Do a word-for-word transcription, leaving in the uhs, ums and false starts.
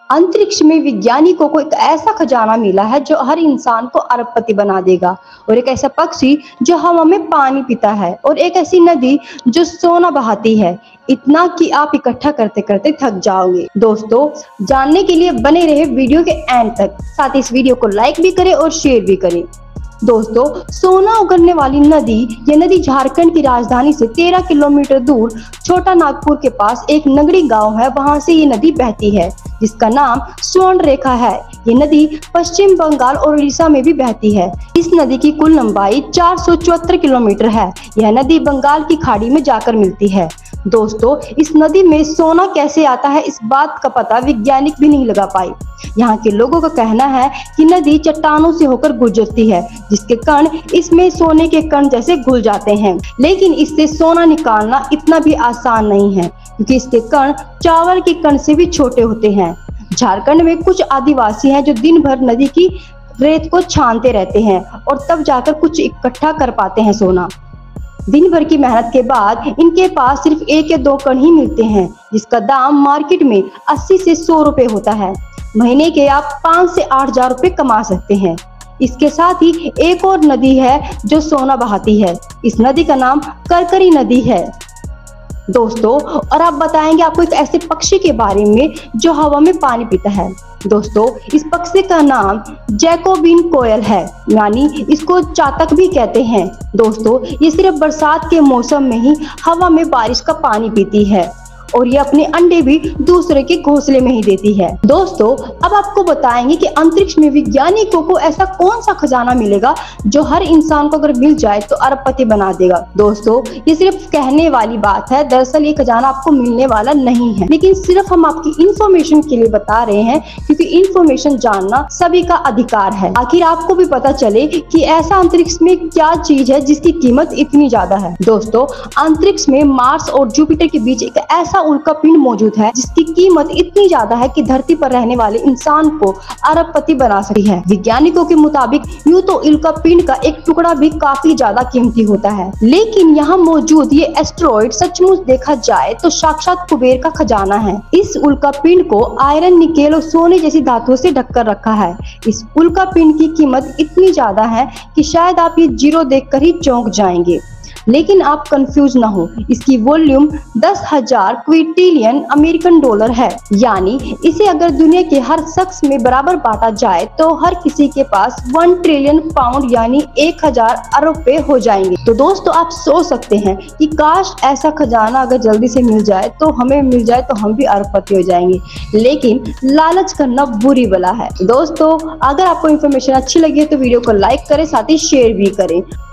अंतरिक्ष में वैज्ञानिकों को एक ऐसा खजाना मिला है जो हर इंसान को अरबपति बना देगा, और एक ऐसा पक्षी जो हवा में पानी पीता है, और एक ऐसी नदी जो सोना बहाती है, इतना कि आप इकट्ठा करते करते थक जाओगे। दोस्तों, जानने के लिए बने रहे वीडियो के एंड तक, साथ ही इस वीडियो को लाइक भी करें और शेयर भी करें। दोस्तों, सोना उगलने वाली नदी, ये नदी झारखंड की राजधानी से तेरह किलोमीटर दूर छोटा नागपुर के पास एक नगड़ी गांव है, वहां से ये नदी बहती है, जिसका नाम स्वर्ण रेखा है। ये नदी पश्चिम बंगाल और उड़ीसा में भी बहती है। इस नदी की कुल लंबाई चार सौ चौहत्तर किलोमीटर है। यह नदी बंगाल की खाड़ी में जाकर मिलती है। दोस्तों, इस नदी में सोना कैसे आता है, इस बात का पता वैज्ञानिक भी नहीं लगा पाए। यहाँ के लोगों का कहना है कि नदी चट्टानों से होकर गुजरती है, जिसके कण इसमें सोने के कण जैसे घुल जाते हैं। लेकिन इससे सोना निकालना इतना भी आसान नहीं है, क्योंकि इसके कण चावल के कण से भी छोटे होते हैं। झारखंड में कुछ आदिवासी हैं जो दिन भर नदी की रेत को छानते रहते हैं और तब जाकर कुछ इकट्ठा कर पाते हैं सोना। दिन भर की मेहनत के बाद इनके पास सिर्फ एक या दो कण ही मिलते हैं, जिसका दाम मार्केट में अस्सी से सौ रुपए होता है। महीने के आप पाँच से आठ हजार रुपए कमा सकते हैं। इसके साथ ही एक और नदी है जो सोना बहाती है। इस नदी का नाम करकरी नदी है। दोस्तों, और आप बताएंगे आपको एक ऐसे पक्षी के बारे में जो हवा में पानी पीता है। दोस्तों, इस पक्षी का नाम जैकोबिन कोयल है, यानी इसको चातक भी कहते हैं। दोस्तों, ये सिर्फ बरसात के मौसम में ही हवा में बारिश का पानी पीती है, और ये अपने अंडे भी दूसरे के घोंसले में ही देती है। दोस्तों, अब आपको बताएंगे कि अंतरिक्ष में वैज्ञानिकों को ऐसा कौन सा खजाना मिलेगा जो हर इंसान को अगर मिल जाए तो अरबपति बना देगा। दोस्तों, ये सिर्फ कहने वाली बात है। दरअसल ये खजाना आपको मिलने वाला नहीं है, लेकिन सिर्फ हम आपकी इंफॉर्मेशन के लिए बता रहे हैं, क्योंकि इंफॉर्मेशन जानना सभी का अधिकार है। आखिर आपको भी पता चले कि ऐसा अंतरिक्ष में क्या चीज है जिसकी कीमत इतनी ज्यादा है। दोस्तों, अंतरिक्ष में मार्स और जुपिटर के बीच एक ऐसा उल्का पिंड मौजूद है जिसकी कीमत इतनी ज्यादा है कि धरती पर रहने वाले इंसान को अरबपति बना सकती है। वैज्ञानिकों के मुताबिक यूं तो उल्का पिंड का एक टुकड़ा भी काफी ज्यादा कीमती होता है, लेकिन यहाँ मौजूद ये एस्टेरॉइड सचमुच देखा जाए तो साक्षात कुबेर का खजाना है। इस उल्का पिंड को आयरन, निकेल और सोने जैसी धातुओं से ढककर रखा है। इस उल्का पिंड की कीमत इतनी ज्यादा है कि शायद आप ये जीरो देखकर ही चौंक जाएंगे। लेकिन आप कंफ्यूज ना हो, इसकी वॉल्यूम दस हजार क्विंटिलियन अमेरिकन डॉलर है, यानी इसे अगर दुनिया के हर शख्स में बराबर बांटा जाए तो हर किसी के पास वन ट्रिलियन पाउंड यानी एक हजार अरब रुपए हो जाएंगे। तो दोस्तों, आप सोच सकते हैं कि काश ऐसा खजाना अगर जल्दी से मिल जाए तो हमें मिल जाए तो हम भी अरबपति हो जाएंगे, लेकिन लालच करना बुरी बला है। दोस्तों, अगर आपको इन्फॉर्मेशन अच्छी लगी है तो वीडियो को लाइक करें, साथ ही शेयर भी करें।